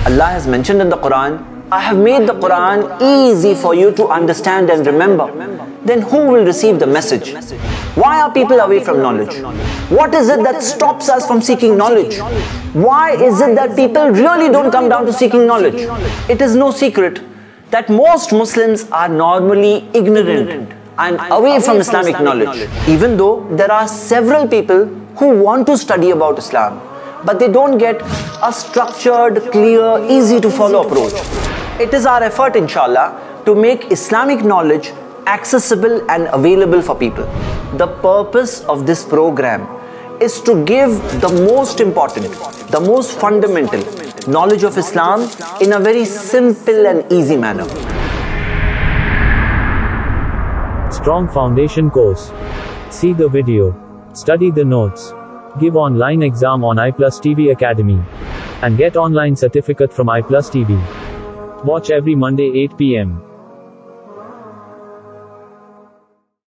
Allah has mentioned in the Quran, I have made the Quran easy for you to understand and remember. Then who will receive the message? Why are people away from knowledge? What is it that stops us from seeking knowledge? Why is it that people really don't come down to seeking knowledge? It is no secret that most Muslims are normally ignorant and away from Islamic knowledge. Even though there are several people who want to study about Islam, but they don't get a structured, clear, easy to follow approach. It is our effort, inshallah, to make Islamic knowledge accessible and available for people. The purpose of this program is to give the most important, the most fundamental knowledge of Islam in a very simple and easy manner. Strong Foundation course. See the video. Study the notes. Give online exam on iPlusTV Academy. And get online certificate from iPlusTV. Watch every Monday 8 p.m.